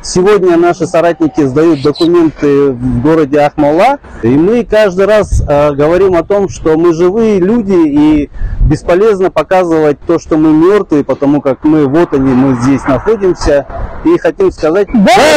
Сегодня наши соратники сдают документы в городе Акмола, и мы каждый раз говорим о том, что мы живые люди, и бесполезно показывать то, что мы мертвые, потому как мы здесь находимся, и хотим сказать: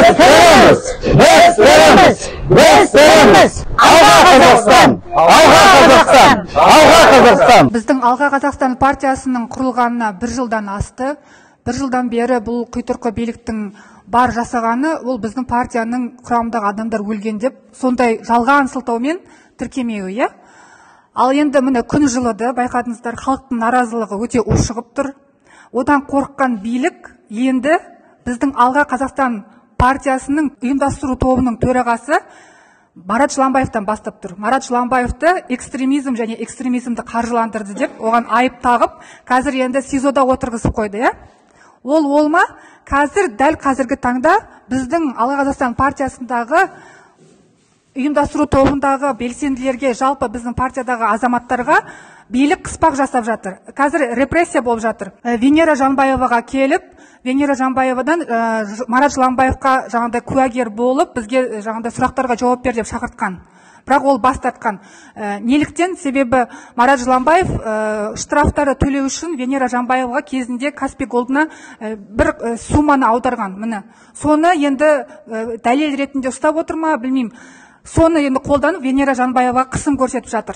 Біздің Алға Қазақстан партиясының құрылғанына 1 жылдан асты. 1 жылдан бері бұл құйтырқы биліктің бар жасағаны, ол біздің партияның құрамындағы адамдар өлген деп, сондай жалған сылтаумен тіркемеуі, иә? Ал енді міне күн жылыды, байқадыңыздар, халықтың наразылығы өте ушығып тұр. Одан қорыққан билік енді біздің Алға Қазақстан партиясының ұйымдастыру тобының төрағасы Марат Жыланбаевтан бастап тұр. Марат Жыланбаевты экстремизм және экстремизмді қаржыландырды деп, оған айып тағып, қазір енді СИЗОда отырғызып қойды, иә? Ол ма? Дәл қазіргі таңда біздің Алға Қазақстан партиясындағы ұйымдастыру тобындағы белсенділерге, жалпы біздің партиядағы азаматтарға билік қыспақ жасап жатыр. Қазір репрессия болып жатыр. Венера Жанбаеваға келіп, Венера Жанбаевадан Марат Жыланбаевқа жаңағыдай куәгер болып, бізге жаңағыдай сұрақтарға жауап бер деп шақыртқан. Бірақ ол бас тартқан. Неліктен? Себебі Марат Жыланбаев штрафтары төлеу үшін Венера Жанбаеваға кезінде Каспий Голдына бір сумманы аударған. Міне, соны енді дәлел ретінде ұстап отыр ма, білмеймін. Соны енді қолданып Венера Жанбаеваға қысым көрсетіп жатыр.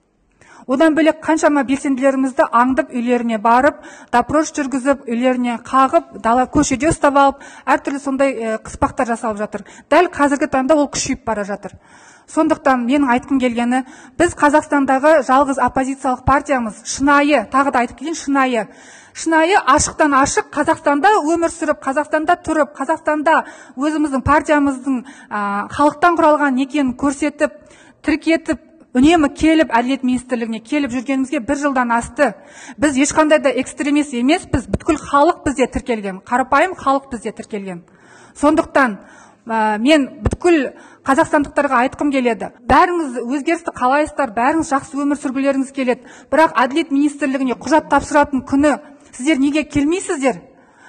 Одан бөлек қаншама белсенділерімізді аңдып, үйлеріне барып, допрос жүргізіп, үйлеріне қағып, дала көшеде ұстап алып, әртүрлі сондай қыспақтар жасалып жатыр. Дәл қазіргі таңда ол күшейіп бара жатыр. Сондықтан менің айтқым келгені, біз Қазақстандағы жалғыз оппозициялық партиямыз, шынайы, тағы да айтып келейін, шынайы ашықтан ашық Қазақстанда өмір сүріп, Қазақстанда тұрып, Қазақстанда өзіміздің партиямыздың халықтан құралған екенін көрсетіп, тіркетіп, үнемі келіп, әділет министрлігіне келіп жүргенімізге 1 жылдан асты. Біз ешқандай да экстремист емес, біз бүткіл халық бізде тіркелген, қарапайым халық бізде тіркелген. Сондықтан мен бүткіл қазақстандықтарға айтқым келеді. Бәріңіз өзгерісті қалайсыздар, бәріңіз жақсы өмір сүргілеріңіз келеді. Бірақ әділет министрлігіне құжат тапсыратын күні сіздер неге келмейсіздер?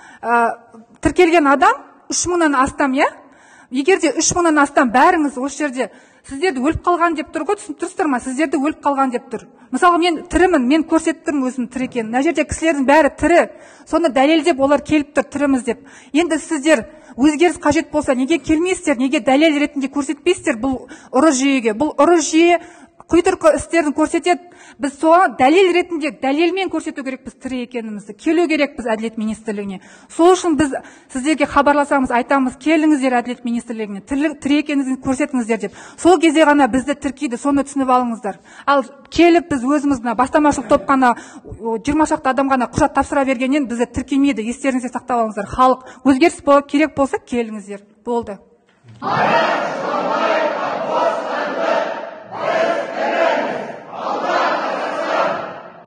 Тіркелген адам 3000-нан астам, иә? Егер де 3000-нан астам бәріңіз осы жерде сіздерді өліп қалған деп тұр ғой, тұрсыздар ма? Сіздерді өліп қалған деп тұр. Мысалы, мен тірімін, мен көрсетіп тұрмын өзім тірі екенін. Мына жерде кісілердің бәрі тірі. Соны дәлелдеп олар келіп тұр, тіріміз деп. Енді сіздер өзгеріс қажет болса, неге келмейсіздер, неге дәлел ретінде көрсетпейсіздер бұл ұры жүйеге? Бұл ұры жүйе құйтырқы істерін көрсетеді. Біз соған дәлел ретінде, дәлелмен көрсету керек біз тірі екенімізді. Келу керек біз әділет министрлігіне. Сол үшін біз сіздерге хабарласамыз, айтамыз, келіңіздер әділет министрлігіне, тірі екеніңізді көрсетіңіздер деп. Сол кезде ғана бізді тіркейді, соны түсініп алыңыздар. Ал келіп біз өзіміздің бастамашылық топ қана 20 шақты адам ғана құжат тапсыра бергеннен бізді тіркемейді. Естеріңізде сақтап алыңыздар. Халық өзгеріс керек болса келіңіздер. Болды.